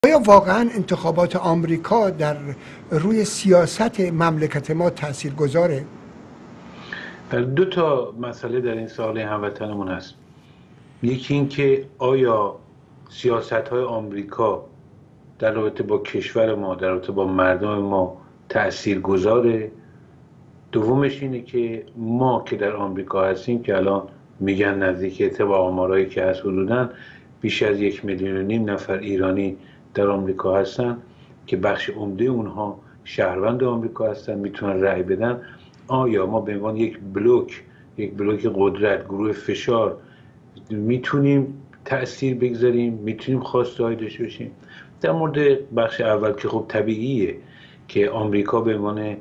آیا واقعا انتخابات آمریکا در روی سیاست مملکت ما تأثیر گذاره؟ دو تا مسئله در این سوال هموطنمون هست. یکی این که آیا سیاست‌های آمریکا در رابطه با کشور ما، در رابطه با مردم ما تأثیر گذاره؟ دومش اینه که ما که در آمریکا هستیم که الان میگن نزدیک طبق آمارایی که هست حدوداً بیش از 1.5 میلیون نفر ایرانی در آمریکا هستن که بخش عمده اونها شهروند آمریکا هستن، میتونن رأی بدن. آیا ما به عنوان یک بلوک قدرت، گروه فشار میتونیم تأثیر بگذاریم، میتونیم خواسته‌ای داشته باشیم؟ در مورد بخش اول که خب طبیعیه که آمریکا به عنوان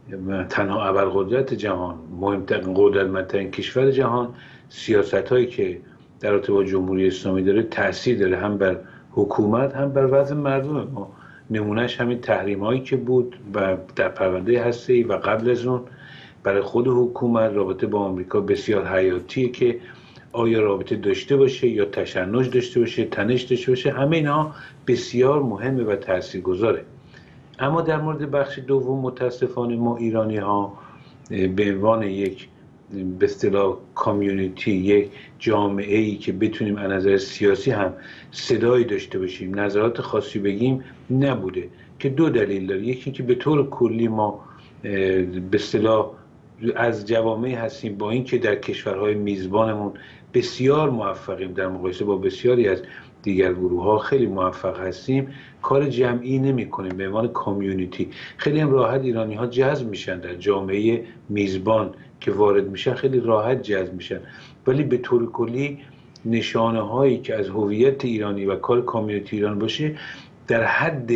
تنها ابرقدرت جهان، مهمترین قدرتمندترین کشور جهان، سیاست‌هایی که در رابطه با جمهوری اسلامی داره تأثیر داره، هم بر حکومت هم بر وضع مردم ما. نمونهش همین تحریم‌هایی که بود و در پرونده هسته‌ای و قبل از اون برای خود حکومت رابطه با آمریکا بسیار حیاتیه که آیا رابطه داشته باشه یا تشنج داشته باشه، تنش داشته باشه، همه اینها بسیار مهمه و تاثیرگذاره. اما در مورد بخش دوم متاسفانه ما ایرانی ها به عنوان یک به اصطلاح کامیونیتی، یک جامعه ای که بتونیم از نظر سیاسی هم صدایی داشته باشیم، نظرات خاصی بگیم، نبوده که دو دلیل داره. یکی که به طور کلی ما به اصطلاح از جوامعی هستیم با اینکه در کشورهای میزبانمون بسیار موفقیم، در مقایسه با بسیاری از دیگر گروه ها خیلی موفق هستیم، کار جمعی نمی کنیم به عنوان کامیونیتی. خیلی هم راحت ایرانی ها جذب میشن در جامعه میزبان که وارد میشن، خیلی راحت جذب میشن، ولی به طور کلی نشانه هایی که از هویت ایرانی و کار کامیونیتی ایران باشه در حد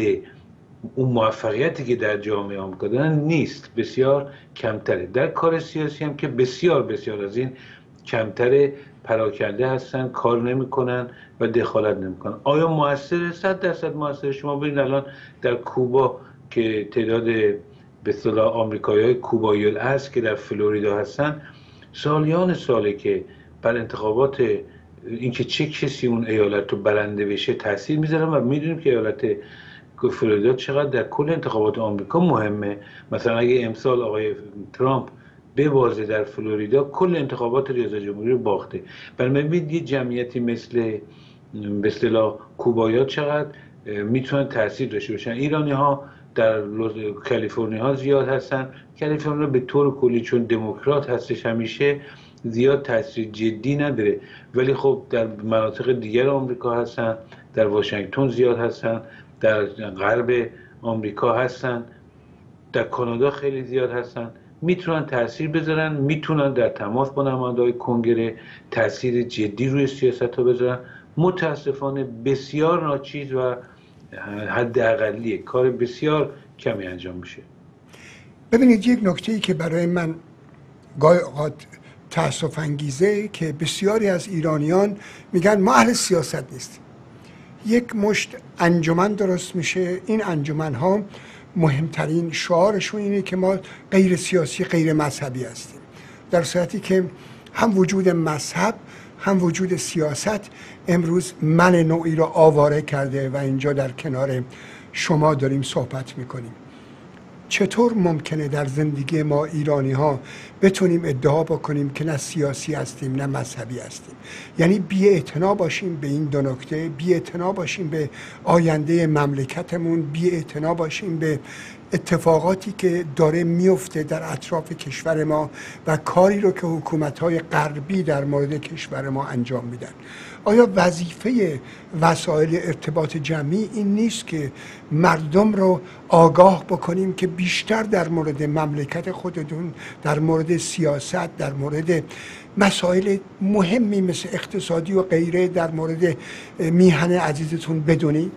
اون موفقیتی که در جامعه آمریکا دارن نیست، بسیار کمتره. در کار سیاسی هم که بسیار از این کمتره، پراکنده هستن، کار نمیکنن و دخالت نمیکنن. آیا موثره؟ 100% موثره. شما ببینید الان در کوبا که تعداد به اصطلاح آمریکایی‌های کوبایی الاصل که در فلوریدا هستن سالیان ساله که بر انتخابات اینکه چه کسی اون ایالت رو برنده بشه تاثیر میذارن و میدونیم که ایالت فلوریدا چقدر در کل انتخابات آمریکا مهمه. مثلا اگه امسال آقای ترامپ ببازه در فلوریدا کل انتخابات ریاست جمهوری رو باخته. برای ببینید یه جمعیتی مثل به اصطلاح کوبایی‌ها چقدر میتونن تاثیر داشته باشن. ایرانی ها در کالیفرنیا ها زیاد هستن. کالیفرنیا به طور کلی چون دموکرات هستش همیشه زیاد تاثیر جدی نداره، ولی خب در مناطق دیگر آمریکا هستن، در واشنگتن زیاد هستن، در غرب آمریکا هستن، در کانادا خیلی زیاد هستن، میتونن تاثیر بذارن، میتونن در تماس با نماینده‌های کنگره تاثیر جدی روی سیاست ها بذارن. متاسفانه بسیار ناچیز و حداقلیه، کار بسیار کمی انجام میشه. ببینید یک نکته‌ای که برای من گاهی اوقات تأسف انگیزه که بسیاری از ایرانیان میگن ما اهل سیاست نیستیم. یک مشت انجمن درست میشه، این انجمن‌ها مهمترین شعارشون اینه که ما غیر سیاسی، غیر مذهبی هستیم، در صورتی که هم وجود مذهب هم وجود سیاست امروز من نوعی را آواره کرده و اینجا در کنار شما داریم صحبت میکنیم. چطور ممکنه در زندگی ما ایرانی ها بتونیم ادعا بکنیم که نه سیاسی هستیم نه مذهبی هستیم؟ یعنی بی‌اعتنا باشیم به این دو نکته، بی‌اعتنا باشیم به آینده مملکتمون، بی‌اعتنا باشیم به اتفاقاتی که داره میفته در اطراف کشور ما و کاری رو که حکومت‌های غربی در مورد کشور ما انجام میدن. آیا وظیفه وسایل ارتباط جمعی این نیست که مردم رو آگاه بکنیم که بیشتر در مورد مملکت خودتون، در مورد سیاست، در مورد مسائل مهمی مثل اقتصادی و غیره، در مورد میهن عزیزتون بدونید؟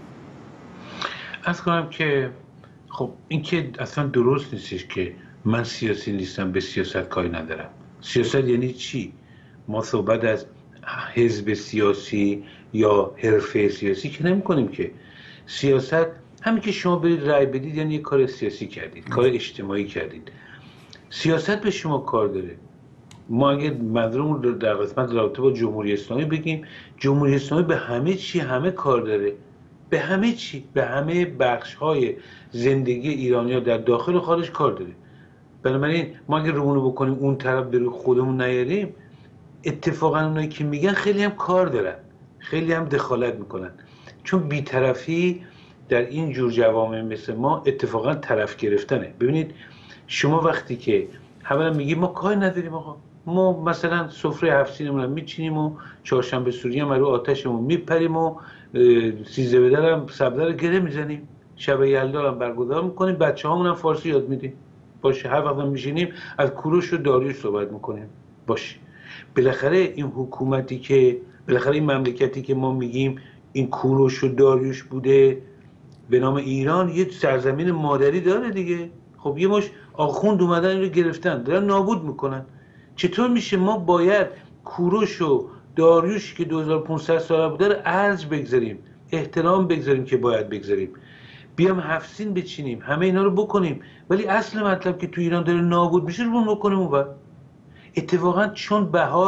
عرض کنم که خب این که اصلا درست نیستش که من سیاسی نیستم به سیاست کاری ندارم. سیاست یعنی چی؟ ما صحبت از حزب سیاسی یا حرفه سیاسی که نمی کنیم که. سیاست همین که شما برید رأی بدید یعنی یک کار سیاسی کردید، کار اجتماعی کردید. سیاست به شما کار داره. ما اگه منظورمون رو در قسمت رابطه با جمهوری اسلامی بگیم، جمهوری اسلامی به همه چی همه کار داره. به همه چی، به همه بخش‌های زندگی ایرانی‌ها در داخل و خارج کار داره. بنابراین ما اگه رومونو بکنیم اون طرف به روی خودمون نیاریم، اتفاقا اونایی که میگن خیلی هم کار دارن، خیلی هم دخالت میکنن، چون بی‌طرفی در این جور جوامع مثل ما اتفاقا طرف گرفتنه. ببینید شما وقتی که اولا میگی ما کار نداریم، آقا ما مثلا سفره 7 سینمون هم میچینیم و چهارشنبه سوری هم رو آتشمون میپریم و 13 بدر هم سبزه رو گره میزنیم، شب یلدا هم برگزار میکنیم، بچه‌هامون هم فارسی یاد میدیم، باشه. هر وقت میشینیم از کوروش و داریوش صحبت میکنیم، باشه. بالاخره این حکومتی که، بالاخره این مملکتی که ما میگیم این کوروش و داریوش بوده به نام ایران، یه سرزمین مادری داره دیگه. خب یه مش آخوند اومدن اینو گرفتن، دارن نابود میکنن. چطور میشه ما باید کوروش و داریوش که 2500 ساله بوده رو ارج بگذاریم، احترام بگذاریم که باید بگذاریم، بیام 7 سین بچینیم، همه اینا رو بکنیم، ولی اصل مطلب که تو ایران داره نابود میشه رو بکنیم اون وقت. اتفاقا چون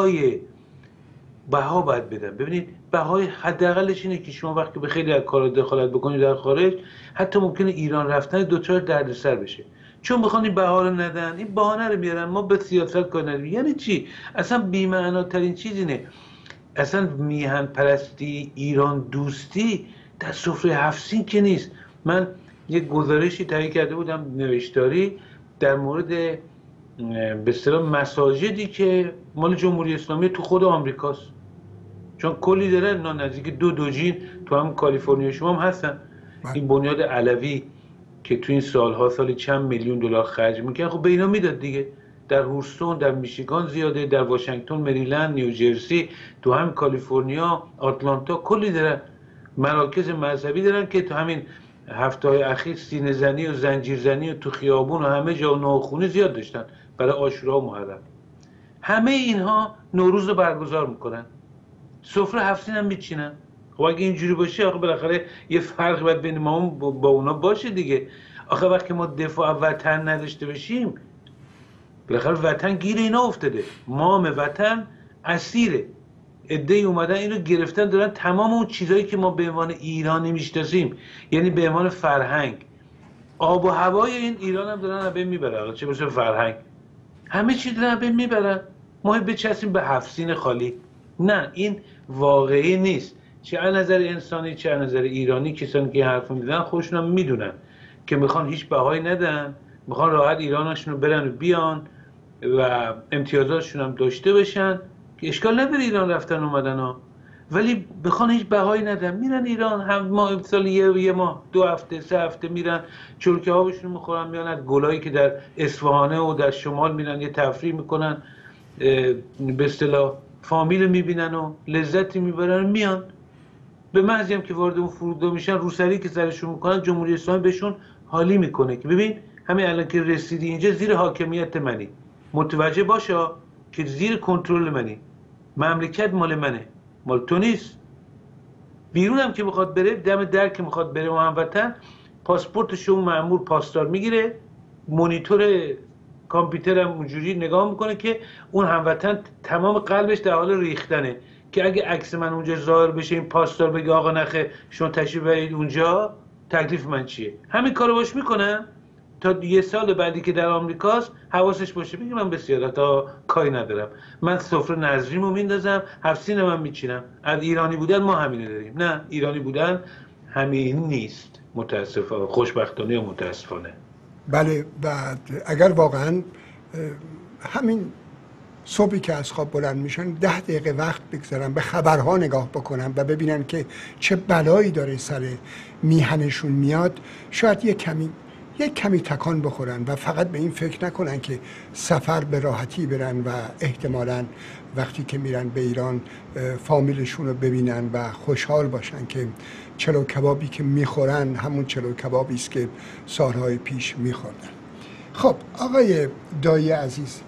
بها باید بدن. ببینید بهای حداقلش اینه که شما وقتی به خیلی از کارا دخالت بکنید در خارج، حتی ممکنه ایران رفتن دوچار دردسر بشه، چون بخوان این بها رو ندن، این بهانه رو میارن ما به سیاست کار نداریم. یعنی چی؟ اصلا بی‌معناترین چیز اینه. اصلا میهن پرستی، ایران دوستی در سفره 7 سین که نیست. من یک گزارشی تهیه کرده بودم نوشتاری در مورد به اصطلاح مساجدی که مال جمهوری اسلامی تو خود آمریکاست، چون کلی داره، نزدیک دو جین تو هم کالیفرنیا شما هم هستن. این بنیاد علوی که تو این سالها سالی چند میلیون دلار خرج میکنه، خب به اینا میداد دیگه. در هورستون، در میشیگان زیاده، در واشنگتن، مریلند، نیوجرسی، تو هم کالیفرنیا، آتلانتا، کلی دارن مراکز مذهبی دارن که تو همین هفته‌های اخیر سینه زنی و زنجیر زنی و تو خیابون و همه جا ناخونی زیاد داشتن برای عاشورا و محرم. همه اینها نوروز رو برگزار میکنن، سفره 7 سین هم میچینن. خب اگه اینجوری باشه، آخه بالاخره یه فرق باید بین ما با اونا باشه دیگه. آخه وقتی ما دفاع وطن نداشته باشیم، بالاخره وطن گیر اینا افتاده، مام وطن اسیره. عده‌ای اومدن اینو گرفتن، دارن تمام اون چیزایی که ما به عنوان ایرانی میشناسیم، یعنی به عنوان فرهنگ، آب و هوای این ایران هم دارن از بین میبرن. چه باشه فرهنگ، همه چیز دارن از بین میبرن. ما بچسبیم به 7 سین خالی. نه، این واقعی نیست، چه از نظر انسانی چه از نظر ایرانی. کسانی که حرف میزنن خودشون هم میدونن که میخوان هیچ بهایی ندن، میخوان راحت ایرانشون رو برن و بیان و امتیازاتشون هم داشته باشن، که اشکال نداره ایران رفتن اومدن ها، ولی بخوان هیچ بهایی ندن، میرن ایران، هم ماه سال یه ماه 2 هفته 3 هفته میرن، چرکه هاشون میخورن، میان از گلایی که در اصفهانه و در شمال میرن یه تفریح میکنن، به اصطلاح فامیل میبینن و لذتی میبرن و میان. به محضی هم که وارد اون فرودگاه میشن، روسری که سرشون میکنن، جمهوری اسلامی بهشون حالی میکنه که ببین همین الان که رسیدی اینجا زیر حاکمیت منی، متوجه باشه که زیر کنترل منی، مملکت مال منه، مال تو نیست. بیرون هم که میخواد بره، دم در که میخواد بره هموطن، پاسپورتش اون مأمور پاسدار میگیره، مانیتور کامپیوتر هم اونجوری نگاه میکنه که اون هموطن تمام قلبش در حال ریختنه، که اگه عکس من اونجا ظاهر بشه، این پاسدار بگه آقا نخه شما تشریف برید اونجا، تکلیف من چیه؟ همین کارو باش میکنن تا 1 سال بعدی که در آمریکاست حواسش باشه بگه من به سیادت‌ها کاری ندارم، من سفره نظریمو میندازم، 7 سین من میچینم. از ایرانی بودن ما همینه داریم. نه، ایرانی بودن همین نیست، متاسفانه، خوشبختانه و متاسفانه. بله. و اگر واقعا همین صبحی که از خواب بلند میشن 10 دقیقه وقت بگذارن به خبرها نگاه بکنن و ببینن که چه بلایی داره سر میهنشون میاد، شاید یک کمی تکان بخورن و فقط به این فکر نکنن که سفر به راحتی برن و احتمالاً وقتی که میرن به ایران فامیلشون رو ببینن و خوشحال باشن که چلو کبابی که میخورن همون چلو کبابی است که سالهای پیش میخوردن. خب آقای دایی عزیز،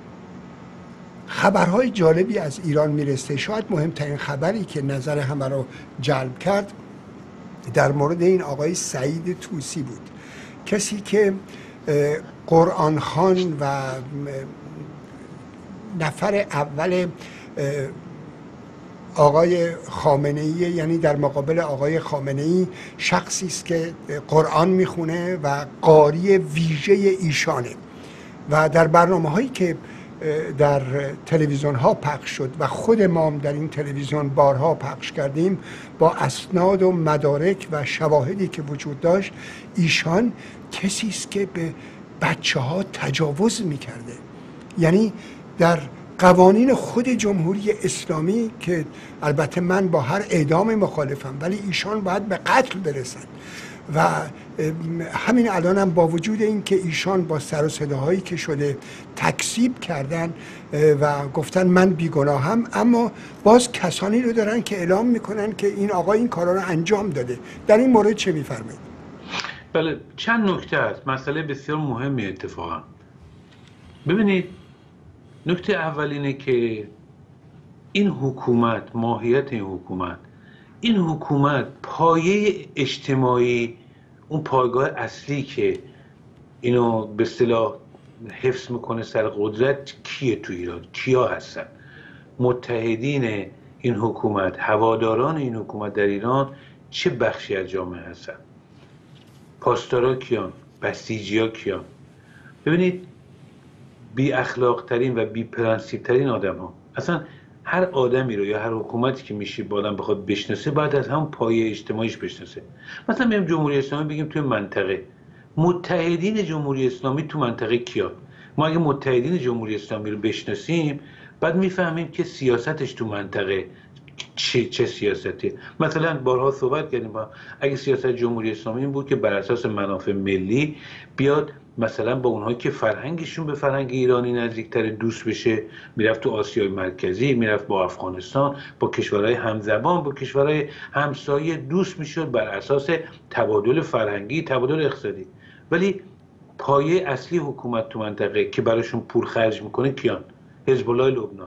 خبرهای جالبی از ایران میرسه. شاید مهمترین خبری که نظر همه رو جلب کرد در مورد این آقای سعید طوسی بود، کسی که قرآن خوان و نفر اول آقای خامنه‌ای، یعنی در مقابل آقای خامنه‌ای شخصی است که قرآن میخونه و قاری ویژه ایشانه و در برنامه‌هایی که در تلویزیون ها پخش شد و خود ما هم در این تلویزیون بارها پخش کردیم با اسناد و مدارک و شواهدی که وجود داشت، ایشان کسی است که به بچه ها تجاوز میکرده. یعنی در قوانین خود جمهوری اسلامی که البته من با هر اعدام مخالفم، ولی ایشان باید به قتل برسن و همین الان هم با وجود این که ایشان با سر و صداهایی که شده تکذیب کردن و گفتن من بیگناهم، اما باز کسانی رو دارن که اعلام میکنن که این آقا این کارا رو انجام داده. در این مورد چه میفرمایید؟ بله، چند نکته هست، مسئله بسیار مهمی اتفاقا. ببینید، نکته اول اینه که این حکومت، ماهیت این حکومت پایه اجتماعی، اون پایگاه اصلی که اینو به اصطلاح حفظ میکنه سر قدرت کیه تو ایران؟ کیا هستن؟ متحدین این حکومت، هواداران این حکومت در ایران چه بخشی از جامعه هستن؟ پاسدارا کیان؟ بسیجیا کیان؟ ببینید، بی اخلاق ترین و بی پرنسیپ ترین آدم ها، اصلا هر آدمی رو یا هر حکومتی که میشه با آدم بخواد بشناسه، باید از همون پایه اجتماعیش بشناسه. مثلا میگم جمهوری اسلامی، بگیم توی منطقه متحدین جمهوری اسلامی تو منطقه کیا؟ ما اگه متحدین جمهوری اسلامی رو بشناسیم، بعد میفهمیم که سیاستش تو منطقه چه سیاستی. مثلا بارها صحبت کردیم، اگه سیاست جمهوری اسلامی این بود که بر اساس منافع ملی بیاد مثلا با اونهایی که فرهنگشون به فرهنگ ایرانی نزدیکتر دوست بشه، میرفت تو آسیای مرکزی، میرفت با افغانستان، با کشورهای همزبان، با کشورهای همسایه دوست میشد بر اساس تبادل فرهنگی، تبادل اقتصادی. ولی پایه اصلی حکومت تو منطقه که براشون پول خرج میکنه کیان؟ حزب الله لبنان،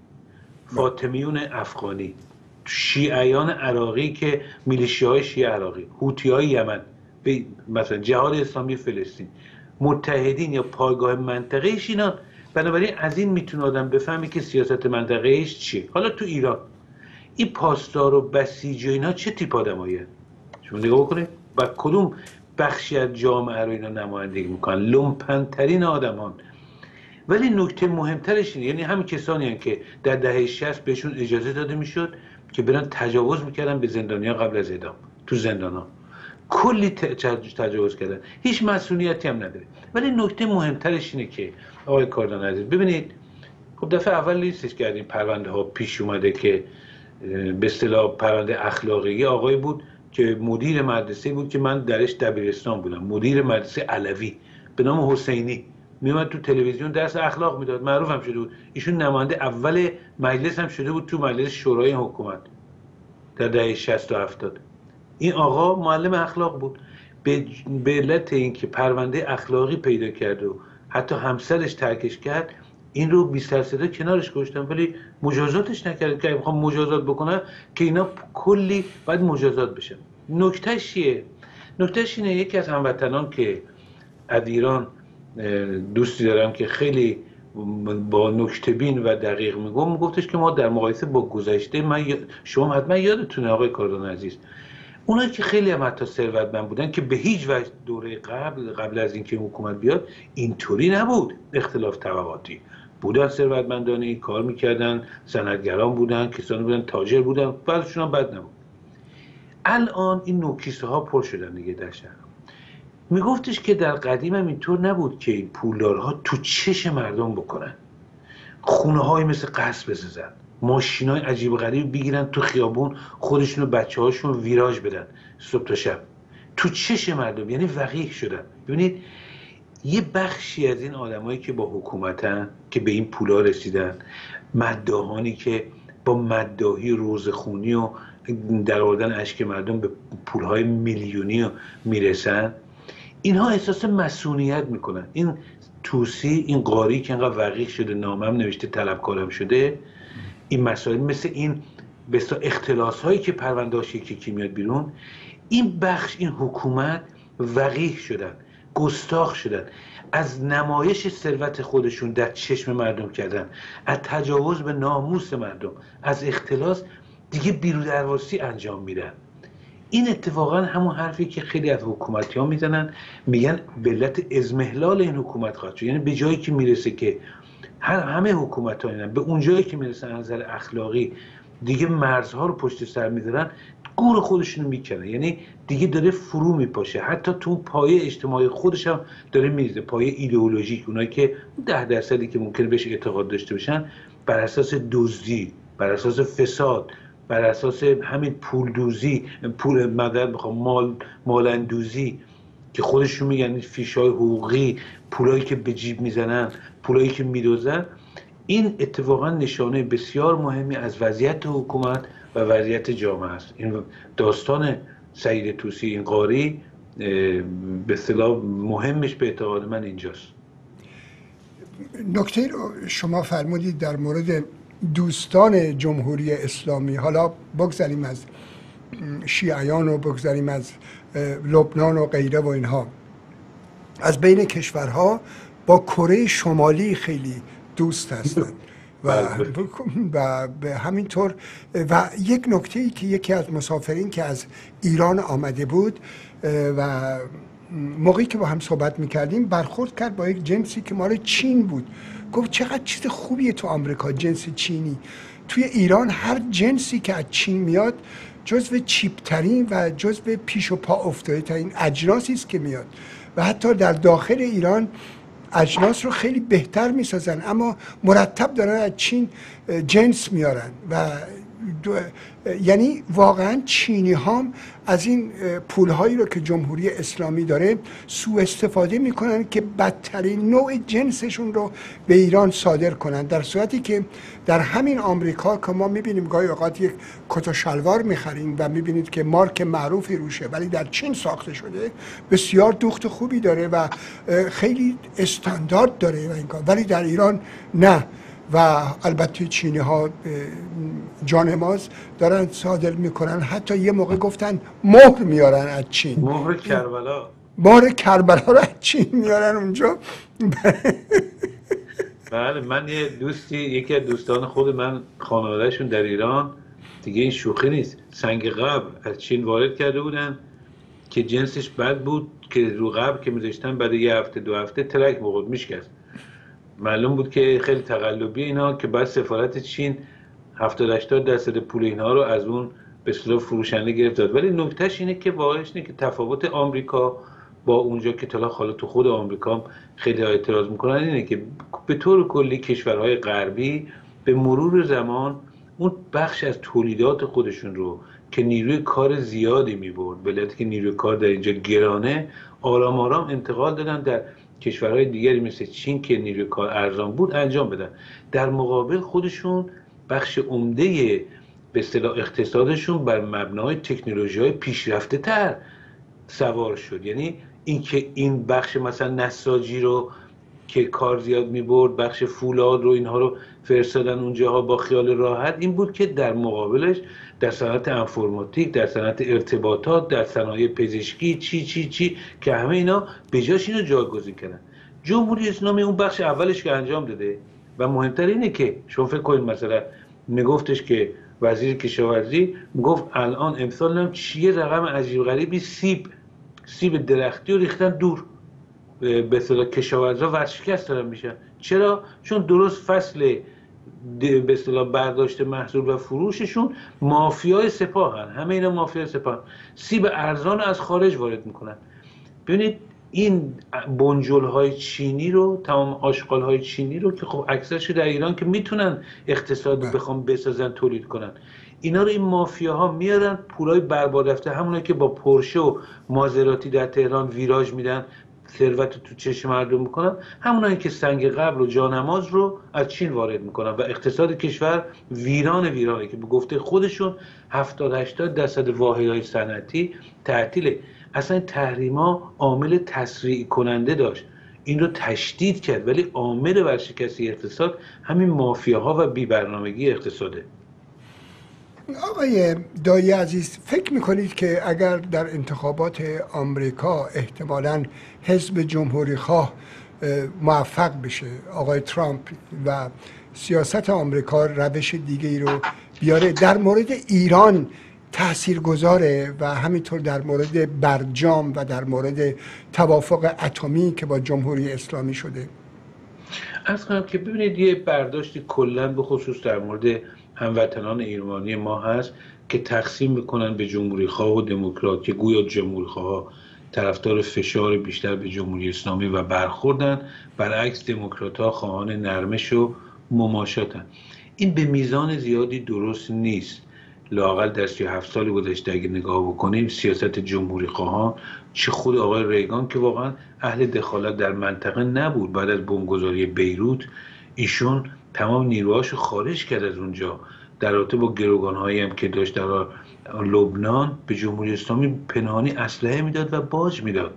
فاطمیون افغانی، شیعیان عراقی که میلیشیاهای شیعه عراقی، حوثیهای یمن، مثلا جهاد اسلامی فلسطین، متحدین یا پایگاه منطقه ایش اینان. بنابراین از این میتونه آدم بفهمی که سیاست منطقه ایش چیه. حالا تو ایران این پاسدار و بسیج و اینا چه تیپ آدمایی هست؟ شما نگاه بکنید و کدوم بخشی از جامعه رو اینا نمایندگی میکنن؟ لومپن‌ترین آدمان. ولی نکته مهمترش اینه، یعنی همین کسانی هستند که در دهه 60 بهشون اجازه داده میشد که برن تجاوز میکردن به زندانیان قبل از اعدام تو زندانا، کلی تجاوز کردن، هیچ مسئولیتی هم نداره. ولی نکته مهمترش اینه که آقای کاردان عزیز، ببینید، خب دفعه اول لیستش کردیم پرونده ها پیش اومده که به اصطلاح پرونده اخلاقی آقای بود که مدیر مدرسه بود که من درش دبیرستان بودم، مدیر مدرسه علوی به نام حسینی، میومد تو تلویزیون درس اخلاق میداد، معروف هم شده بود. ایشون نماینده اول مجلس هم شده بود تو مجلس شورای حکومت در دهه 60 و 70. این آقا معلم اخلاق بود. به علت اینکه پرونده اخلاقی پیدا کرد و حتی همسرش ترکش کرد، این رو بی سر صدا کنارش گذاشتن، ولی مجازاتش نکرد که میخوام مجازات بکنه که اینا کلی باید مجازات بشن. نکتهش چیه؟ نکتهش اینه، یکی از هموطنان که از ایران دوستی دارم که خیلی با نکته بین و دقیق میگفتش که ما در مقایسه با گذشته، شما حتما یادتونه آقای کاردان عزیز، اونایی که خیلی هم حتی ثروتمند بودن که به هیچ وجه دوره قبل از اینکه حکومت بیاد اینطوری نبود، اختلاف طبقاتی بودن، ثروتمندانی کار میکردن، صنعتگران بودن، کسانی بودن تاجر بودن، بعضیشون هم بد نبود. الان این نوکیسه ها پر شدن دیگه در شهر. میگفتش که در قدیم هم اینطور نبود که این پولدارها تو چش مردم بکنن، خونه های مثل قصر بسازن، ماشین های عجیب و غریب بگیرن تو خیابون، خودشون و بچه هاشون ویراژ بدن صبح تا شب تو چش مردم، یعنی وقیح شدن. ببینید، یه بخشی از این آدمایی که با حکومتن که به این پولا رسیدن، مداحانی که با مداحی روزخونی و در آوردن اشک مردم به پولهای میلیونی میرسن، اینها احساس مسئولیت میکنن. این توسی، این قاری که اینقدر وقیح شده، نامم نوشته، طلبکارم شده، این مسائل مثل این بسیار اختلاس هایی که پروندهاش یکی میاد بیرون، این بخش، این حکومت وقیح شدن، گستاخ شدن، از نمایش ثروت خودشون در چشم مردم کردن، از تجاوز به ناموس مردم، از اختلاس دیگه بیرودرواسی انجام میدن. این اتفاقا همون حرفی که خیلی از حکومتی ها میزنن، میگن علت اضمحلال این حکومت خواهد شد. یعنی به جایی که میرسه که همه حکومت ها اینن، به اون جایی که میرسن از نظر اخلاقی دیگه مرزها رو پشت سر میذارن، گور خودشونو میکنه. یعنی دیگه داره فرو میپاشه، حتی تو پایه اجتماعی خودش هم داره میریزه، پایه ایدئولوژیک. اونایی که 10% که ممکنه بهش اعتقاد داشته باشن، بر اساس دزدی، بر اساس فساد، بر اساس همین پول دوزی، پول مدد بخوام مال اندوزی که خودشون میگن فیشای حقوقی، پولایی که به جیب میزنن، پولایی که میدوزن، این اتفاقا نشانه بسیار مهمی از وضعیت حکومت و وضعیت جامعه است. این داستان سعید طوسی این قاری به اصطلاح مهمش به اعتقاد من اینجاست. نکته رو شما فرمودید در مورد دوستان جمهوری اسلامی، حالا بگذاریم از شیعیان و بگذاریم از لبنان و غیره و اینها، از بین کشورها با کره شمالی خیلی دوست هستند و به همینطور. و یک نکته ای که یکی از مسافرین که از ایران آمده بود و موقعی که با هم صحبت میکردیم برخورد کرد با یک جنسی که مال چین بود. گفت چقدر چیز خوبیه تو آمریکا جنس چینی. توی ایران هر جنسی که از چین میاد جزو چیپترین و جزو پیش و پا افتاده ترین اجناسی است که میاد و حتی در داخل ایران اجناس رو خیلی بهتر میسازن، اما مرتب دارن از چین جنس میارن و یعنی واقعا چینی هم از این پولهایی رو که جمهوری اسلامی داره سوء استفاده میکنن که بدترین نوع جنسشون رو به ایران صادر کنن، در صورتی که در همین آمریکا که ما میبینیم گاهی اوقات یک کت و شلوار میخریم و میبینید که مارک معروفی روشه ولی در چین ساخته شده، بسیار دوخت خوبی داره و خیلی استاندارد داره و این کار، ولی در ایران نه. و البته چینی ها جانماز دارن صادر میکنن، حتی یه موقع گفتن مهر میارن از چین، مهر کربلا رو از چین میارن اونجا. بله، من یه دوستی، یکی از دوستان خود من خانوادهشون در ایران، دیگه این شوخی نیست، سنگ قبر از چین وارد کرده بودن که جنسش بد بود که رو قبر که میذاشتن بعد یه هفته 2 هفته ترک بخورد میشکست. معلوم بود که خیلی تقلبی اینا که بعد سفارت چین 70-80% پول اینها رو از اون به اصطلاح فروشنده گرفت داد. ولی نکتهش اینه که واقعش اینه که تفاوت آمریکا با اونجا که طلا حالا تو خود آمریکا هم خیلی اعتراض میکنن اینه که به طور کلی کشورهای غربی به مرور زمان اون بخش از تولیدات خودشون رو که نیروی کار زیادی میبرد، به علت که نیروی کار در اینجا گرانه، آرام آرام انتقال دادن در کشورهای دیگری مثل چین که نیروی کار ارزان بود انجام بدن. در مقابل خودشون بخش عمده به اصطلاح اقتصادشون بر مبنای تکنولوژی‌های پیشرفته تر سوار شد. یعنی اینکه این بخش مثلا نساجی رو که کار زیاد می‌برد، بخش فولاد رو اینها رو فرستادن اونجاها با خیال راحت، این بود که در مقابلش در صنعت انفرماتیک، در صنعت ارتباطات، در صنایع پزشکی چی که همه اینا به جاش اینو جایگزین کردن. جمهوری اسلامی اون بخش اولش که انجام داده و مهمتر اینه که شما فکر کنید مثلا میگفتش که وزیر کشاورزی میگفت الان امسال هم چیه رقم عجیب غریبی سیب درختی رو ریختن دور، به اصطلاح کشاورزا ورشکست دارن میشن. چرا؟ چون درست فصل به اصطلاح برداشت محصول و فروششون مافیای سپاهن، همه اینا مافیای سپاهن، سیب ارزان از خارج وارد میکنن. ببینید این بنجل‌های چینی رو، تمام آشغال‌های چینی رو که خب اکثرش در ایران که میتونن اقتصاد بخوام بسازن تولید کنن، اینا رو این مافیاها میارن پولای برباد رفته، همونایی که با پورشه و مازراتی در تهران ویراژ میدن، ثروت تو چشم مردم میکنن، همونایی که سنگ قبر و جانماز رو از چین وارد میکنن و اقتصاد کشور ویرانه که به گفته خودشون 70-80% واحدهای صنعتی تعطیله. اصلا تحریما عامل تسریع کننده داشت، این رو تشدید کرد، ولی عامل ورشکستی اقتصاد همین مافیاها و بی‌برنامگی اقتصاده. آقای دایی عزیز، فکر میکنید که اگر در انتخابات آمریکا احتمالاً حزب جمهوری خواه موفق بشه آقای ترامپ و سیاست آمریکا روش دیگه ای رو بیاره. در مورد ایران تأثیر گذاره و همینطور در مورد برجام و در مورد توافق اتمی که با جمهوری اسلامی شده. عرض کنم که ببینید یه برداشتی کلاً به خصوص در مورد هموطنان ایرانی ما هست که تقسیم میکنن به جمهوری خواه و دموکرات، که گویا جمهوری خواه طرفدار فشار بیشتر به جمهوری اسلامی و برخوردن، برعکس دموکرات ها خواهان نرمش و مماشاتن. این به میزان زیادی درست نیست. لااقل در 37 سال گذشته اگه نگاه بکنیم سیاست جمهوری خواهان، چه خود آقای ریگان که واقعا اهل دخالت در منطقه نبود، بعد از بمبگذاری بیروت ایشون تمام نیروهاشو خارج کرد از اونجا، در رابطه با گروگان‌هایی هم که داشت در لبنان به جمهوری اسلامی پنهانی اسلحه میداد و باج میداد.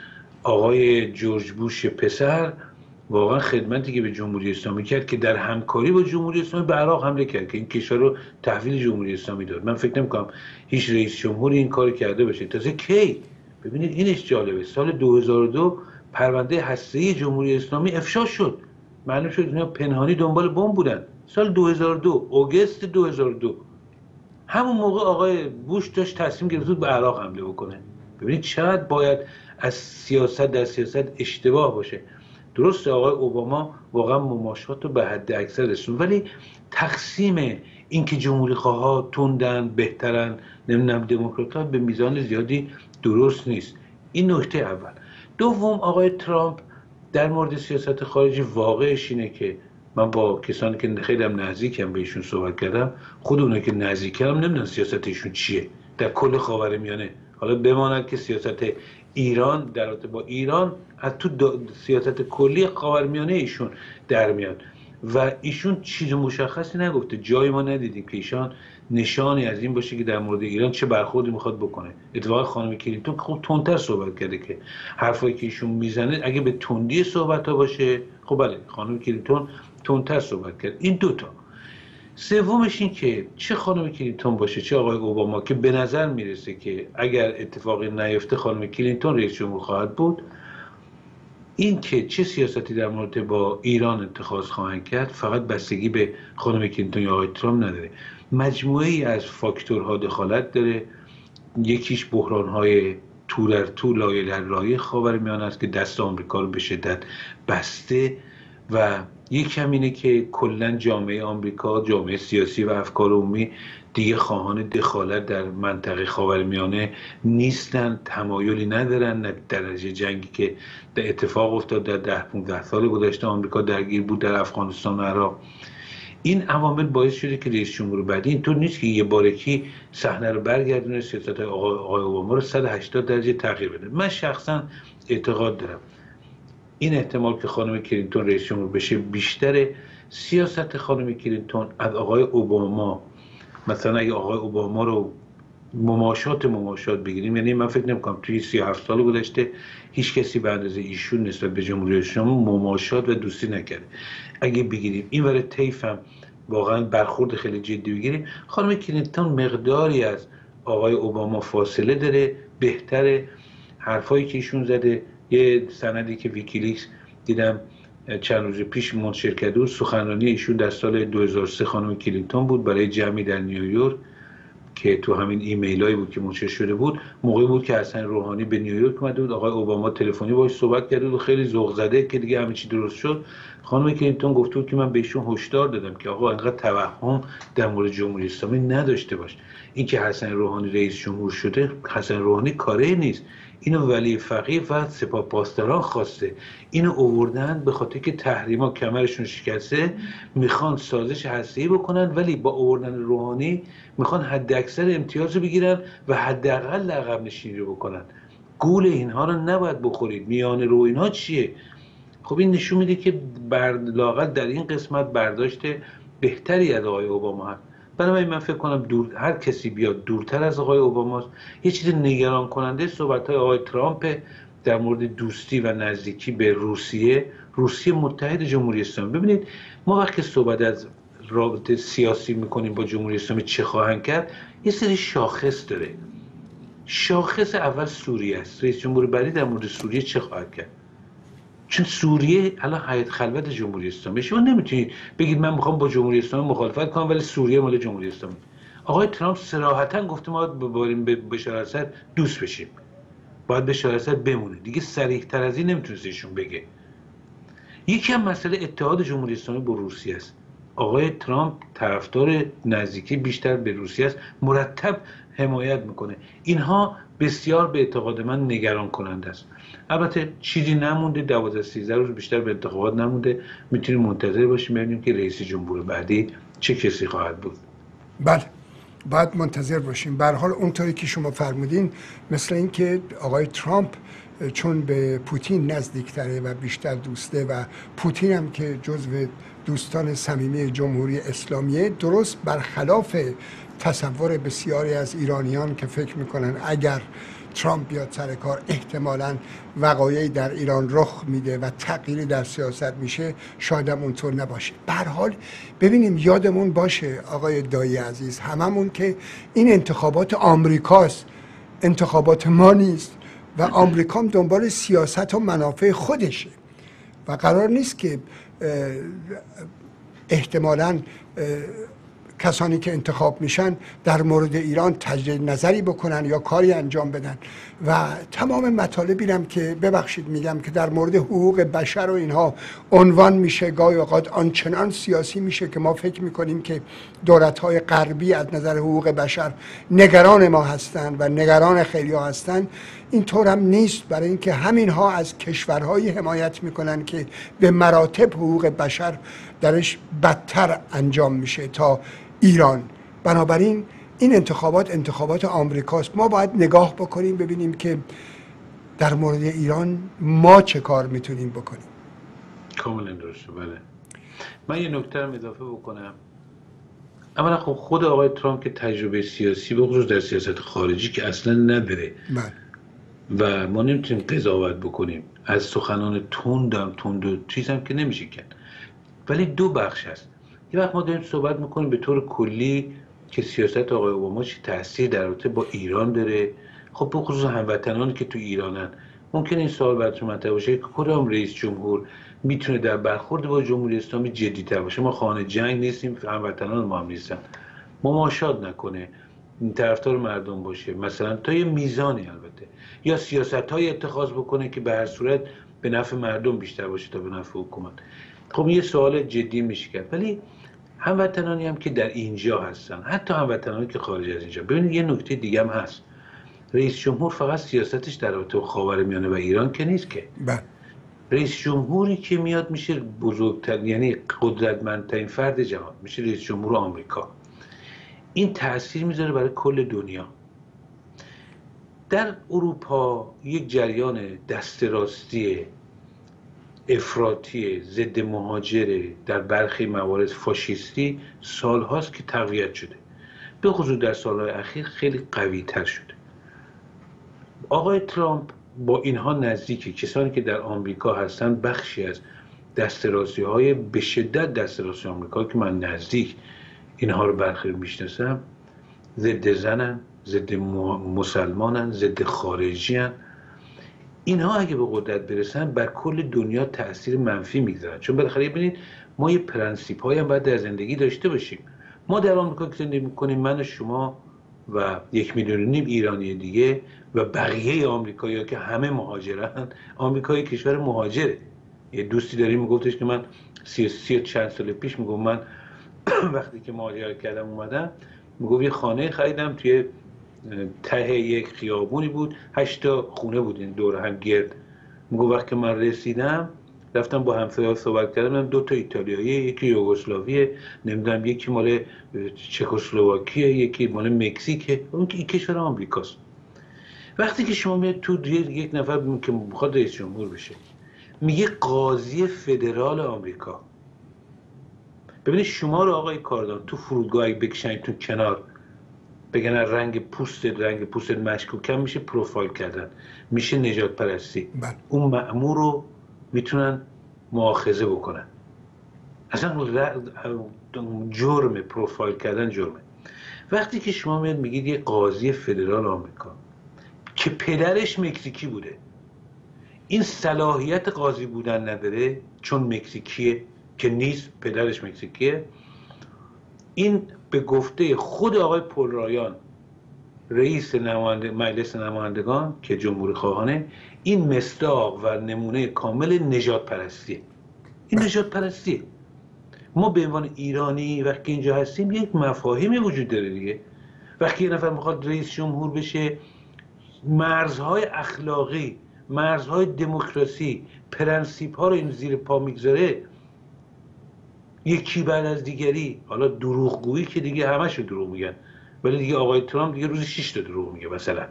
آقای جورج بوش پسر واقعا خدمتی که به جمهوری اسلامی کرد که در همکاری با جمهوری اسلامی به عراق حمله کرد که این کشور رو تحویل جمهوری اسلامی داد. من فکر نمی‌کنم هیچ رئیس جمهوری این کار کرده باشه. تازه کی؟ ببینید اینش جالبه، سال 2002 پرونده هسته‌ای جمهوری اسلامی افشا شد، معلوم شد اینا پنهانی دنبال بمب بودن. سال 2002 اوگست 2002 همون موقع آقای بوش داشت تصمیم گرفت به عراق حمله بکنه. ببینید چقدر باید از سیاست در سیاست اشتباه باشه. درسته آقای اوباما واقعا مماشات رو به حد اکثر رسوند، ولی تقسیم اینکه جمهوری خواها تندن بهترن نمیدونم دموکرات‌ها به میزان زیادی درست نیست. این نکته اول. دوم، آقای ترامپ در مورد سیاست خارجی واقعش اینه که من با کسانی که خیلی هم نزدیکم به ایشون صحبت کردم، خود اونایی که نزدیکم نمیدونن سیاست ایشون چیه در کل خاورمیانه. حالا بماند که سیاست ایران در رابطه با ایران از تو سیاست کلی خاورمیانه ایشون در میاد و ایشون چیز مشخصی نگفته. جای ما ندیدیم که ایشان نشانی از این باشه که در مورد ایران چه برخوردی میخواد بکنه. اتفاقا خانم کلینتون خب تندتر صحبت کرده که حرفایی که ایشون میزنه اگه به تندی صحبت ها باشه، خب بله خانم کلینتون تندتر صحبت کرد. این دوتا. سومش این که چه خانم کلینتون باشه چه آقای اوباما، که به نظر میرسه که اگر اتفاقی نیفته خانم کلینتون رئیس جمهور خواهد بود، این که چه سیاستی در مورد با ایران اتخاذ خواهند کرد فقط بستگی به خانم کلینتون یا آقای ترامپ نداره، مجموعه‌ای از فاکتورها دخالت داره. یکیش بحران‌های تو در تو لایه در لایه خاورمیانه است که دست آمریکا رو به شدت بسته و یک کم اینه که کلا جامعه آمریکا، جامعه سیاسی و افکار عمومی دیگه خواهان دخالت در منطقه خاورمیانه نیستن، تمایلی ندارن، نه درجه جنگی که در اتفاق افتاد در 10-15 سال گذشته آمریکا درگیر بود در افغانستان و عراق. این عوامل باعث شده که رئیس جمهور بعدی اینطور نیست که یه بارکی صحنه رو برگردونه سیاست آقای اوباما رو 180 درجه تغییر بده. من شخصا اعتقاد دارم این احتمال که خانم کلینتون رئیس جمهور بشه بیشتره. سیاست خانم کلینتون از آقای اوباما، مثلا اگه آقای اوباما رو مماشات بگیریم، یعنی من فکر نمی‌کنم توی 37 سال گذشته هیچ کسی به اندازه ایشون نسبت به جمهوری اسلامی مماشات و دوستی نکرده. اگه بگیریم این ور طیف هم واقعا برخورد خیلی جدی بگیریم، خانم کلینتون مقداری از آقای اوباما فاصله داره، بهتره. حرفایی که ایشون زده، یه سندی که ویکیلیکس دیدم چند روز پیش منتشر کرده بود، سخنرانی ایشون در سال 2003 خانم کلینتون بود برای جمعی در نیویورک که تو همین ایمیلایی بود که منتشر شده بود. موقعی بود که حسن روحانی به نیویورک اومده بود، آقای اوباما تلفنی باهاش صحبت کرده بود و خیلی ذوق زده که دیگه همه چی درست شد. خانم کلینتون گفته بود که من بهشون هشدار دادم که آقا انقدر توهم در مورد جمهوری اسلامی نداشته باش. این که حسن روحانی رئیس جمهور شده، حسن روحانی کاری نیست، اینو ولی فقیه و سپاه پاسداران خواسته. اینو آوردن به خاطر که تحریما کمرشون شکسته، میخوان سازش هسته‌ای بکنن، ولی با آوردن روحانی میخوان حد اکثر امتیاز رو بگیرن و حداقل عقب نشینی رو بکنن. گول اینها رو نباید بخورید. میانه رو اینها چیه؟ خب این نشون میده که لااقل در این قسمت برداشت بهتری از آقای اوباما هست. بنابراین من فکر کنم هر کسی بیاد دورتر از آقای اوباما، یه چیز نگران کننده صحبت‌های آقای ترامپ در مورد دوستی و نزدیکی به روسیه متحد جمهوری اسلامی. ببینید ما وقتی صحبت از رابطه سیاسی میکنیم با جمهوری اسلامی چه خواهند کرد، یه سری شاخص داره. شاخص اول سوریه است. رئیس جمهور بعدی در مورد سوریه چه خواهد کرد؟ چون سوریه الان حیات خلوت جمهوری اسلامی، شما نمیتونید بگید من میخوام با جمهوری اسلامی مخالفت کنم ولی سوریه مال جمهوری اسلامی. آقای ترامپ صراحتا گفته ما باید به بشار اسد دوست بشیم، باید بشار اسد بمونه. دیگه صریح تر از این نمیتونست ایشون بگه. یکی هم مسئله اتحاد جمهوری اسلامی با روسیه است. آقای ترامپ طرفدار نزدیکی بیشتر به روسیه است، مرتب حمایت میکنه. اینها بسیار به اعتقاد من نگران کننده است. البته چیزی نمونده، 12-13 روز بیشتر به انتخابات نمونده، میتونیم منتظر باشیم ببینیم که رئیس جمهور بعدی چه کسی خواهد بود. بله، باید منتظر باشیم. به هر حال اونطوری که شما فرمودین، مثل اینکه آقای ترامپ چون به پوتین نزدیکتره و بیشتر دوسته و پوتین هم که جزو دوستان صمیمی جمهوری اسلامیه، درست برخلاف تصور بسیاری از ایرانیان که فکر میکنن اگر ترامپ بیاد سر کار احتمالاً وقایعی در ایران رخ میده و تغییری در سیاست میشه، شاید هم اونطور نباشه. به هر حال ببینیم، یادمون باشه آقای دایی عزیز، هممون، که این انتخابات آمریکاست، انتخابات ما نیست و آمریکا هم دنبال سیاست و منافع خودشه و قرار نیست که احتمالاً کسانی که انتخاب میشن در مورد ایران تجدید نظری بکنن یا کاری انجام بدن و تمام مطالبی هم که ببخشید میگم که در مورد حقوق بشر و اینها عنوان میشه، گاهی اوقات آنچنان سیاسی میشه که ما فکر میکنیم که دولت‌های غربی از نظر حقوق بشر نگران ما هستند و نگران خیلی ها هستند. اینطور هم نیست، برای اینکه همینها از کشورهایی حمایت میکنن که به مراتب حقوق بشر درش بدتر انجام میشه تا ایران. بنابراین این انتخابات آمریکاست. ما باید نگاه بکنیم ببینیم که در مورد ایران ما چه کار میتونیم بکنیم. کاملا درسته. بله، من یه نکته هم اضافه بکنم. اولا خب خود آقای ترامپ که تجربه سیاسی به خصوص در سیاست خارجی که اصلا نداره و ما نمیتونیم قضاوت بکنیم از سخنان تند و چیزم که نمیشه کرد. ولی دو بخش هست. یه وقت ما داریم صحبت میکنیم به طور کلی که سیاست آقای اوباما چه تاثیر در رابطه با ایران داره. خب به خصوص هموطنانی که تو ایرانن، ممکن این سوال براتون مطرح باشه که کدام رئیس جمهور میتونه در برخورد با جمهوری اسلامی جدی‌تر باشه. ما خانه جنگ نیستیم، هموطنان ما هم نیستن، مماشات نکنه، طرفدار مردم باشه، مثلا تا یه میزانی البته، یا سیاست‌های اتخاذ بکنه که به هر صورت به نفع مردم بیشتر باشه تا به نفع حکومت. خب یه سوال جدی میشه کرد. ولی هموطنانی هم که در اینجا هستن، حتی هموطنانی که خارج از اینجا، ببینید یه نکته دیگه هم هست. رئیس جمهور فقط سیاستش در رابطه با خاورمیانه و ایران که نیست که. رئیس جمهوری که میاد میشه بزرگتر، یعنی قدرتمندترین فرد جهان، میشه رئیس جمهور آمریکا. این تأثیر میذاره برای کل دنیا. در اروپا یک جریان دست راستی افراطی ضد مهاجر، در برخی موارد فاشیستی، سالهاست که تقویت شده، به خصوص در سالهای اخیر خیلی قوی تر شده. آقای ترامپ با اینها نزدیکه. کسانی که در آمریکا هستن بخشی از دست راستی های به شدت دست راستی آمریکا که من نزدیک اینها رو برخی میشناسم، ضد زنن، ضد مسلمانن، ضد خارجیان. اینها اگه به قدرت برسن بر کل دنیا تأثیر منفی میگذارن. چون بالاخره ببینید ما یه پرنسیپ هایی هم باید در زندگی داشته باشیم. ما در آمریکا که زندگی میکنیم، من و شما و 1.5 میلیون ایرانی دیگه و بقیه آمریکایی‌ها که همه مهاجرن. آمریکا یک کشور مهاجره. یه دوستی داریم میگفتش که من 30 چند سال پیش میگم من وقتی که مهاجرت کردم اومدم، میگم یه خانه خریدم توی ته یک خیابونی بود، 8 تا خونه بود این دور هم گرد. میگم وقتی من رسیدم رفتم با همسایه‌ها صحبت کردم، 2 تا ایتالیایی، یکی یوگسلاویه، نمیدونم یکی مال چکسلواکیه، یکی مال مکزیکه، اون که کشور آمریکاست. وقتی که شما میاد تو یک نفر که میخواد رئیس جمهور بشه میگه قاضی فدرال آمریکا، ببینید شما رو آقای کاردان تو فرودگاه اگه بکشنیدتون کنار بگن رنگ پوست مشکوکم، میشه پروفایل کردن، میشه نجات پرستی. اون مأمور رو میتونن مؤاخذه بکنن. اصلا جرم پروفایل کردن جرمه. وقتی که شما میاد میگید یه قاضی فدرال آمریکا که پدرش مکزیکی بوده، این صلاحیت قاضی بودن نداره چون مکزیکیه که نیست، پدرش مکزیکیه. این به گفته خود آقای پل رایان رئیس مجلس نمایندگان که جمهوری خواهانه، این مصداق و نمونه کامل نژاد پرستیه. این نژاد پرستیه. ما به عنوان ایرانی وقتی اینجا هستیم یک مفاهیمی وجود داره دیگه. وقتی یه نفر میخواد رئیس جمهور بشه، مرزهای اخلاقی، مرزهای دموکراسی، پرنسیپ ها رو این زیر پا میگذاره، یکی بعد از دیگری. حالا دروغگویی که دیگه همشون دروغ میگن، ولی دیگه آقای ترامپ دیگه روزی 6 تا دروغ میگه مثلا.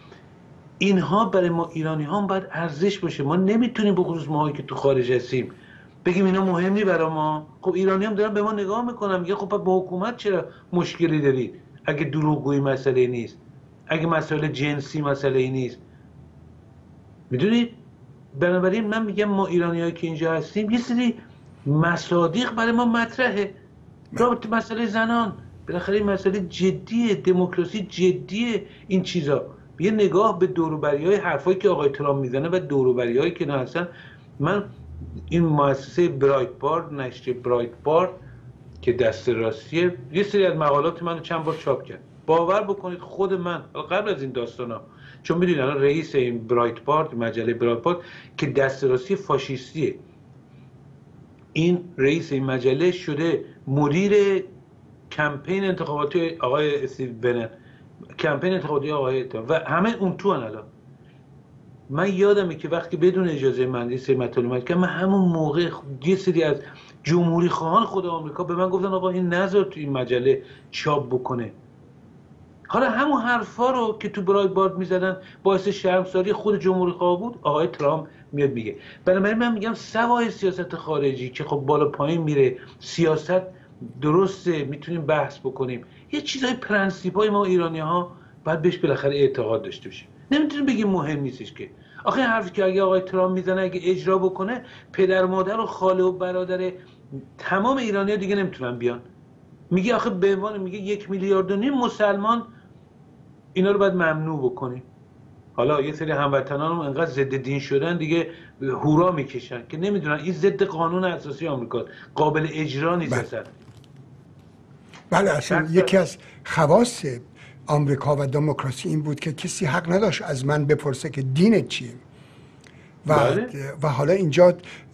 اینها برای ما ایرانی ها باید ارزش باشه. ما نمیتونیم به خصوص ماهایی که تو خارج هستیم بگیم اینا مهم نی برای ما. خب ایرانی هم دارن به ما نگاه میکنن، میگه خب با حکومت چرا مشکلی دارید اگه دروغگویی مسئله نیست، اگه مسئله جنسی مسئله نیست. میدونید، بنابراین من میگم ما ایرانیایی که اینجا هستیم یه سری مصادیق برای ما مطرحه. رابطه مسئله زنان، بالاخره این مسئله جدیه، دموکراسی جدیه. این چیزا یه نگاه به دوروبری‌های حرفایی که آقای ترامپ میزنه و دوروبری‌هایی که نه هستن. من این مؤسسه برایتبارد، نشر برایتبارد که دست راستیه، یه سری از مقالات منو چند بار چاپ کرد. باور بکنید خود من قبل از این داستانا، چون میدونید الان رئیس این برایتبارد، مجله برایتبارد که دست راستی فاشیستیه، این رئیس این مجله شده مدیر کمپین انتخاباتی آقای استیو بنن، کمپین انتخاباتی آقای و همه اون تو الان. من یادمه که وقتی بدون اجازه من یه سری مطالب اومد که من همون موقع یه سری از جمهوری خواهان خود آمریکا به من گفتن آقا این نذار تو این مجله چاپ بکنه. حالا همون حرفا رو که تو برایتبارد میزدن باعث شرمساری خود جمهوری خواه بود، آقای ترامپ میاد میگه. بنابراین من میگم سوای سیاست خارجی که خب بالا پایین میره، سیاست درسته میتونیم بحث بکنیم، یه چیزای پرنسیپای ما ایرانی ها باید بهش بالاخره اعتقاد داشته باشیم. نمیتونیم بگیم مهم نیستش که. آخه حرفی که اگه آقای ترامپ میزنه اگه اجرا بکنه، پدر مادر و خاله و برادر تمام ایرانی‌ها دیگه نمیتونن بیان. میگه آخه به عنوان میگه 1.5 میلیارد مسلمان اینا رو باید ممنوع بکنیم. حالا یه سری هموطنان هم انقدر ضد دین شدن دیگه هورا میکشن که نمیدونن این ضد قانون اساسی آمریکا، قابل اجرا نیست اصلا. بله اصلا یکی از خواص آمریکا و دموکراسی این بود که کسی حق نداشت از من بپرسه که دینت چیه. و حالا اینجا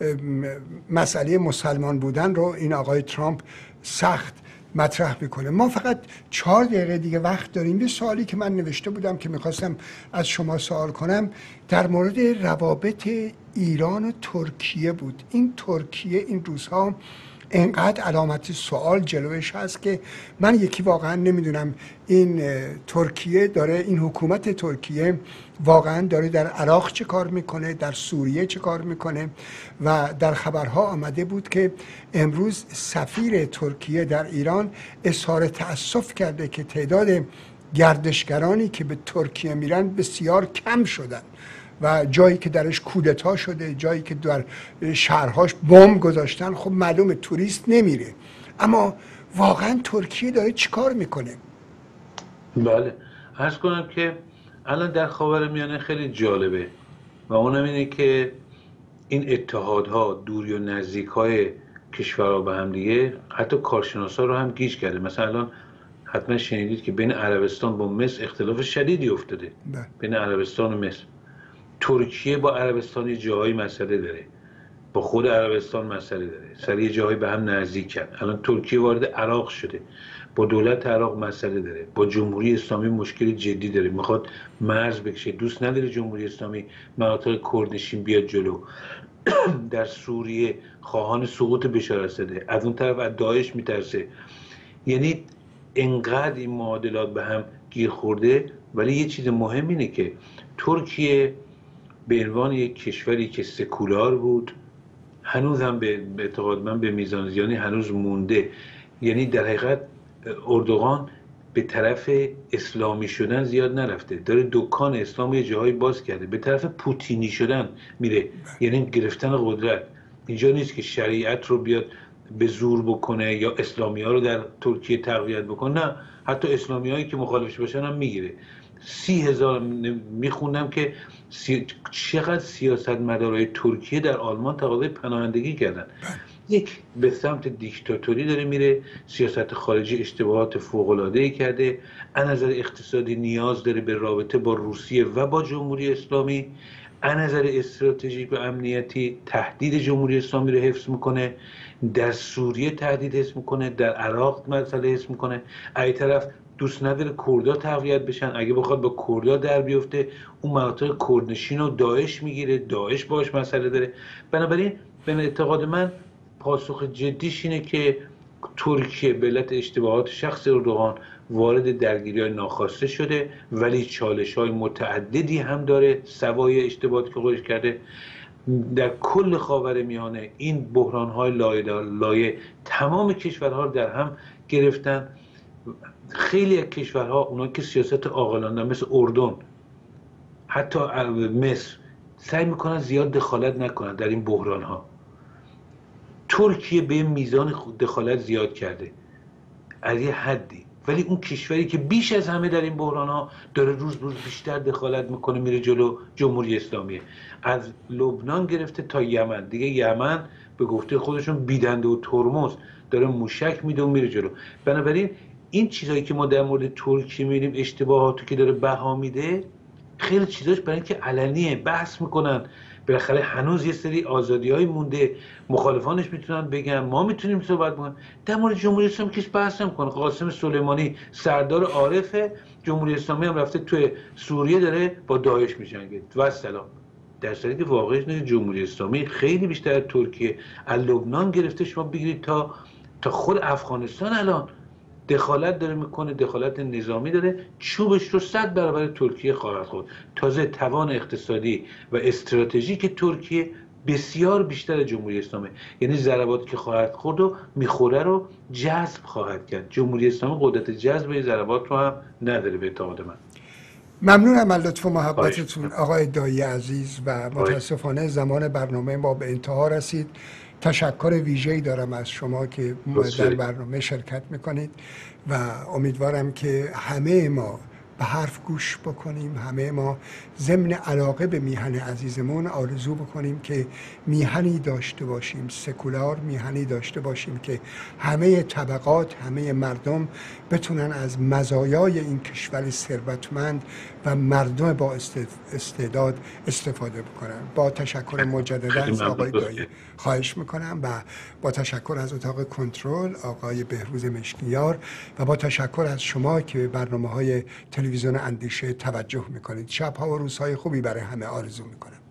مسئله مسلمان بودن رو این آقای ترامپ سخت مطرح میکنه. ما فقط 4 دقیقه دیگه وقت داریم. یه سوالی که من نوشته بودم که میخواستم از شما سوال کنم در مورد روابط ایران و ترکیه بود. این ترکیه این روزها انقدر علامت سوال جلوش هست که من یکی واقعا نمیدونم این ترکیه داره، این حکومت ترکیه واقعا داره در عراق چه کار میکنه، در سوریه چه کار میکنه. و در خبرها آمده بود که امروز سفیر ترکیه در ایران اظهار تأسف کرده که تعداد گردشگرانی که به ترکیه میرن بسیار کم شدن و جایی که درش کودتا شده، جایی که در شهرهاش بمب گذاشتن، خب معلومه توریست نمیره. اما واقعا ترکیه داره چیکار میکنه؟ بله، عرض کنم که الان در خاورمیانه خیلی جالبه و اونم اینه که این اتحادها، دوری و نزدیک‌های کشورها به هم دیگه حتی کارشناسا رو هم گیج کرده. مثلا الان حتما شنیدید که بین عربستان با مصر اختلاف شدیدی افتاده. بین عربستان و مصر. ترکیه با عربستان یه جاهایی مسئله داره، با خود عربستان مسئله داره، سر یه جاهایی به هم نزدیکن. الان ترکیه وارد عراق شده، با دولت عراق مسئله داره، با جمهوری اسلامی مشکل جدی داره، میخواد مرز بکشه، دوست نداره جمهوری اسلامی مناطق کردنشین بیاد جلو. در سوریه خواهان سقوط بشار اسده، از اون طرف از داعش میترسه. یعنی انقدر این معادلات به هم گیر خورده. ولی یه چیز مهم اینه که ترکیه به عنوان یک کشوری که سکولار بود، هنوز هم به اعتقاد من به میزان زیانی هنوز مونده. یعنی در حقیقت اردوغان به طرف اسلامی شدن زیاد نرفته، داره دکان اسلام یه جاهایی باز کرده، به طرف پوتینی شدن میره، یعنی گرفتن قدرت. اینجا نیست که شریعت رو بیاد به زور بکنه یا اسلامی ها رو در ترکیه تقویت بکنه، نه، حتی اسلامی هایی که مخالفش باشن هم میگیره. 30,000 میخوندم که چقدر سیاستمدارای ترکیه در آلمان تقاضای پناهندگی کردن. یک به سمت دیکتاتوری داره میره، سیاست خارجی اشتباهات فوق‌العاده‌ای کرده، از نظر اقتصادی نیاز داره به رابطه با روسیه و با جمهوری اسلامی، از نظر استراتژیک و امنیتی تهدید جمهوری اسلامی رو حفظ میکنه، در سوریه تهدید حفظ میکنه، در عراق مسئله حفظ میکنه، از طرف دوست نداره کردها تقویت بشن، اگه بخواد با کردها در بیفته اون مناطق کردنشین رو داعش میگیره، داعش باش مسئله داره. بنابراین به اعتقاد من پاسخ جدیش اینه که ترکیه به علت اشتباهات شخص اردوغان وارد درگیری‌های ناخواسته شده، ولی چالش‌های متعددی هم داره سوای اشتباهاتی که خودش کرده. در کل خاورمیانه این بحران‌های لایه تمام کشورها رو در هم گرفتن. خیلی از کشورها اونا که سیاست عاقلانه مثل اردن، حتی مصر، سعی میکنن زیاد دخالت نکنن در این بحران‌ها. ترکیه به میزان دخالت زیاد کرده از یه حدی، ولی اون کشوری که بیش از همه در این بحران‌ها داره روز بیشتر دخالت میکنه میره جلو جمهوری اسلامیه. از لبنان گرفته تا یمن، دیگه یمن به گفته خودشون بیدنده و ترمز داره موشک میده و میره جلو. بنابراین این چیزایی که ما در مورد ترکیه میبینیم، اشتباهاتی که داره بها میده، خیلی چیزاش برای اینکه علنیه بحث میکنن. بالاخره هنوز یه سری آزادی‌های مونده، مخالفانش میتونن بگن، ما میتونیم صحبت بکنیم. در مورد جمهوری اسلامی کسی بحث نمیکنه. قاسم سلیمانی سردار عارف جمهوری اسلامی هم رفته توی سوریه داره با داعش میجنگه و سلام. در صورتی که واقعش اینه جمهوری اسلامی خیلی بیشتر از ترکیه، از لبنان گرفته شما بگیرید تا خود افغانستان الان دخالت داره میکنه، دخالت نظامی داره، چوبش رو 100 برابر ترکیه خواهد خورد. تازه توان اقتصادی و استراتژیک ترکیه بسیار بیشتر از جمهوری اسلامی، یعنی ضرباتی که خواهد خورد و میخوره رو جذب خواهد کرد. جمهوری اسلامی قدرت جذب این ضربات رو هم نداره به اعتقاد من. ممنونم از لطف و محبتتون آقای دایی عزیز و متاسفانه زمان برنامه ما به انتها رسید. تشکر ویژه‌ای دارم از شما که در برنامه شرکت میکنید و امیدوارم که همه ما به حرف گوش بکنیم، همه ما ضمن علاقه به میهن عزیزمون آرزو بکنیم که میهنی داشته باشیم، سکولار میهنی داشته باشیم که همه طبقات، همه مردم بتونن از مزایای این کشور ثروتمند و مردم با استعداد استفاده بکنن. با تشکر مجددا از آقای دایی خواهش میکنم و با تشکر از اتاق کنترل آقای بهروز مشکیار و با تشکر از شما که به برنامه‌های تلویزیون اندیشه توجه میکنید. شب‌ها و روزهای خوبی برای همه آرزو میکنم.